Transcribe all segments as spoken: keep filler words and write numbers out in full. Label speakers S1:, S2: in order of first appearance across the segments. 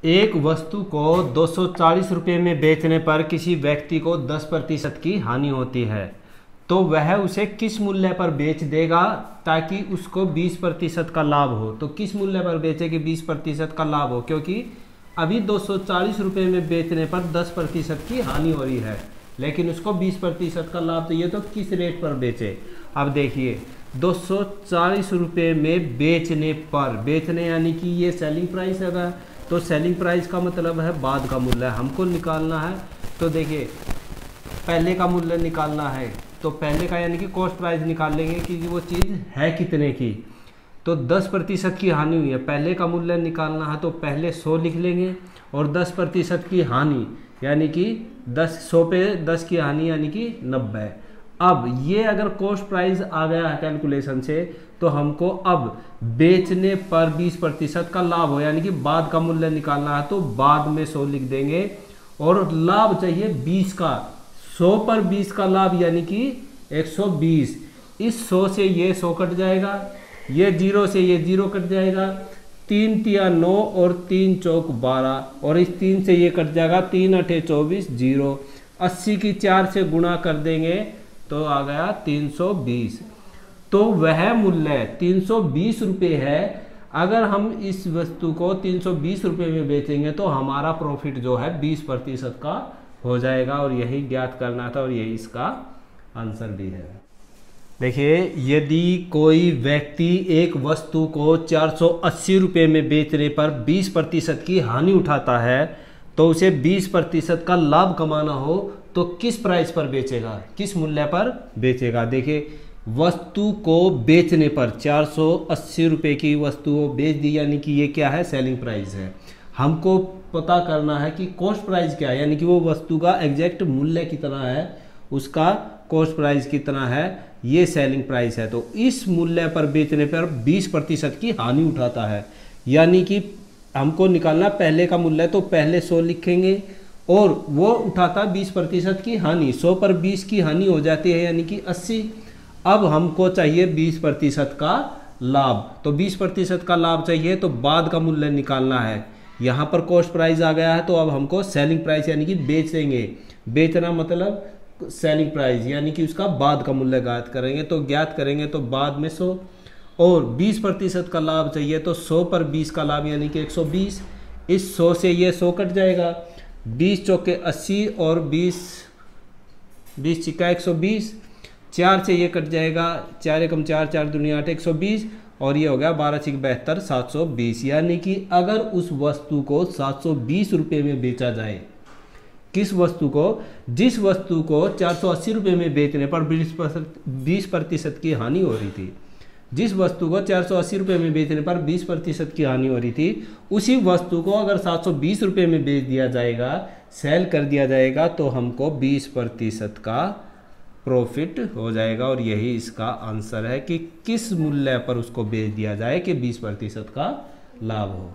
S1: एक वस्तु को दो सौ चालीस रुपये में बेचने पर किसी व्यक्ति को दस प्रतिशत की हानि होती है, तो वह उसे किस मूल्य पर बेच देगा ताकि उसको बीस प्रतिशत का लाभ हो। तो किस मूल्य पर बेचे कि बीस प्रतिशत का लाभ हो, क्योंकि अभी दो सौ चालीस रुपये में बेचने पर दस प्रतिशत की हानि हो रही है, लेकिन उसको बीस प्रतिशत का लाभ चाहिए, तो किस रेट पर बेचे। अब देखिए दो सौ चालीस रुपये में बेचने पर, बेचने यानी कि ये सेलिंग प्राइस है, तो सेलिंग प्राइस का मतलब है बाद का मूल्य हमको निकालना है। तो देखिए पहले का मूल्य निकालना है, तो पहले का यानी कि कॉस्ट प्राइस निकाल लेंगे कि वो चीज़ है कितने की। तो दस प्रतिशत की हानि हुई है, पहले का मूल्य निकालना है, तो पहले सौ लिख लेंगे और दस प्रतिशत की हानि यानी कि दस सौ पे दस की हानि यानी कि नब्बे। अब ये अगर कॉस्ट प्राइस आ गया है कैलकुलेशन से, तो हमको अब बेचने पर बीस प्रतिशत का लाभ हो यानी कि बाद का मूल्य निकालना है, तो बाद में सौ लिख देंगे और लाभ चाहिए बीस का। सौ पर बीस का लाभ यानी कि एक सौ बीस। इस सौ से ये सौ कट जाएगा, ये जीरो से ये जीरो कट जाएगा, तीन तिया नौ और तीन चौक बारह, और इस तीन से ये कट जाएगा, तीन अठे चौबीस, जीरो। अस्सी की चार से गुणा कर देंगे तो आ गया तीन सौ बीस। तो वह मूल्य तीन सौ बीस रुपये है। अगर हम इस वस्तु को तीन सौ बीस रुपये में बेचेंगे तो हमारा प्रॉफिट जो है बीस प्रतिशत का हो जाएगा, और यही ज्ञात करना था और यही इसका आंसर भी है। देखिए यदि कोई व्यक्ति एक वस्तु को चार सौ अस्सी रुपये में बेचने पर बीस प्रतिशत की हानि उठाता है, तो उसे बीस प्रतिशत का लाभ कमाना हो तो किस प्राइस पर बेचेगा, किस मूल्य पर बेचेगा। देखिए वस्तु को बेचने पर चार सौ अस्सी रुपये की वस्तु को बेच दी यानी कि ये क्या है, सेलिंग प्राइस है। हमको पता करना है कि कॉस्ट प्राइस क्या है, यानी कि वो वस्तु का एग्जैक्ट मूल्य कितना है, उसका कॉस्ट प्राइस कितना है, ये सेलिंग प्राइस है। तो इस मूल्य पर बेचने पर बीस प्रतिशत की हानि उठाता है, यानी कि हमको निकालना पहले का मूल्य, तो पहले सौ लिखेंगे और वो उठाता बीस प्रतिशत की हानि। सौ पर बीस की हानि हो जाती है यानी कि अस्सी। अब हमको चाहिए बीस प्रतिशत का लाभ, तो बीस प्रतिशत का लाभ चाहिए तो बाद का मूल्य निकालना है। यहाँ पर कॉस्ट प्राइस आ गया है, तो अब हमको सेलिंग प्राइस यानी कि बेचेंगे, बेचना मतलब सेलिंग प्राइस यानी कि उसका बाद का मूल्य ज्ञात करेंगे। तो ज्ञात करेंगे तो बाद में सौ, और बीस प्रतिशत का लाभ चाहिए तो सौ पर बीस का लाभ यानी कि एक सौ बीस। इस सौ से ये सौ कट जाएगा, बीस चौके अस्सी और बीस बीस चिक्का एक सौ बीस, चार से ये कट जाएगा, चार एकम चार, चार दुनिया आठ, एक सौ बीस, और ये हो गया बारह छिक बहत्तर, सात सौ बीस। यानी कि अगर उस वस्तु को सात सौ बीस रुपये में बेचा जाए, किस वस्तु को, जिस वस्तु को चार सौ अस्सी रुपये में बेचने पर बीस प्रतिशत की हानि हो रही थी, जिस वस्तु को चार सौ अस्सी रुपये में बेचने पर बीस प्रतिशत की हानि हो रही थी, उसी वस्तु को अगर सात सौ बीस रुपये में बेच दिया जाएगा, सेल कर दिया जाएगा, तो हमको बीस प्रतिशत का प्रॉफिट हो जाएगा। और यही इसका आंसर है कि किस मूल्य पर उसको बेच दिया जाए कि बीस प्रतिशत का लाभ हो।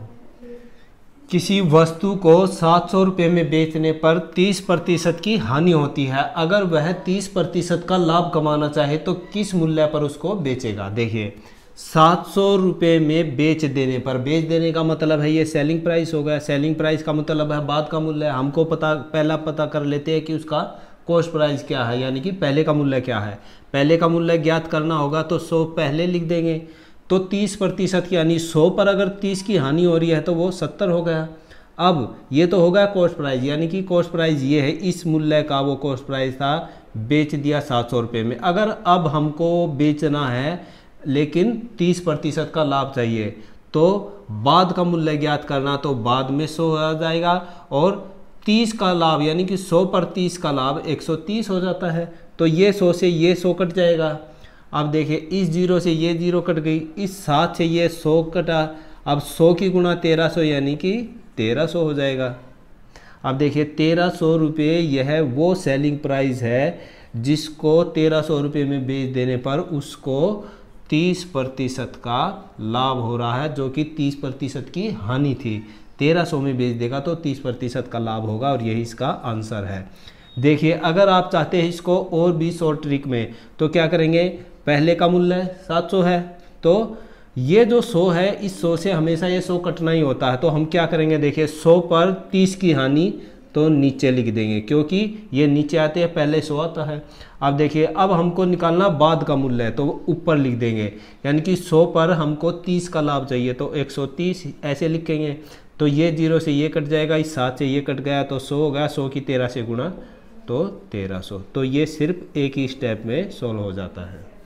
S1: किसी वस्तु को सात सौ रुपये में बेचने पर तीस प्रतिशत की हानि होती है, अगर वह तीस प्रतिशत का लाभ कमाना चाहे तो किस मूल्य पर उसको बेचेगा। देखिए सात सौ रुपये में बेच देने पर, बेच देने का मतलब है ये सेलिंग प्राइस हो गया, सेलिंग प्राइस का मतलब है बाद का मूल्य। हमको पता पहला पता कर लेते हैं कि उसका कॉस्ट प्राइस क्या है, यानी कि पहले का मूल्य क्या है। पहले का मूल्य ज्ञात करना होगा तो सौ पहले लिख देंगे, तो तीस प्रतिशत की यानी सौ पर अगर तीस की हानि हो रही है तो वो सत्तर हो गया। अब ये तो हो गया कॉस्ट प्राइस, यानी कि कॉस्ट प्राइस ये है, इस मूल्य का वो कॉस्ट प्राइस था, बेच दिया सात सौ रुपये में। अगर अब हमको बेचना है लेकिन तीस प्रतिशत का लाभ चाहिए, तो बाद का मूल्य ज्ञात करना, तो बाद में सौ आ जाएगा, और तीस का लाभ यानी कि सौ पर तीस का लाभ एक सौ तीस हो जाता है, तो ये सौ से ये सौ कट जाएगा। अब देखिए इस जीरो से ये जीरो कट गई, इस सात से ये सौ कटा, अब सौ की गुणा तेरह सौ यानी कि तेरह सौ हो जाएगा। अब देखिए तेरह सौ रुपये यह वो सेलिंग प्राइस है जिसको तेरह सौ रुपये में बेच देने पर उसको तीस प्रतिशत का लाभ हो रहा है, जो कि तीस प्रतिशत की हानि थी। तेरह सौ में बेच देगा तो तीस प्रतिशत का लाभ होगा, और यही इसका आंसर है। देखिए अगर आप चाहते हैं इसको और भी शॉर्ट ट्रिक में, तो क्या करेंगे, पहले का मूल्य सात सौ है, तो ये जो सौ है, इस सौ से हमेशा ये सौ कटना ही होता है, तो हम क्या करेंगे, देखिए सौ पर तीस की हानि तो नीचे लिख देंगे, क्योंकि ये नीचे आते हैं पहले सौ आता है। अब देखिए अब हमको निकालना बाद का मूल्य है, तो ऊपर लिख देंगे, यानी कि सौ पर हमको तीस का लाभ चाहिए, तो एक सौ तीस ऐसे लिखेंगे। तो ये जीरो से ये कट जाएगा, इस सात से ये कट गया, तो सौ हो गया, सौ की तेरह से गुणा तो तेरह सौ। तो ये सिर्फ एक ही स्टेप में सोल्व हो जाता है।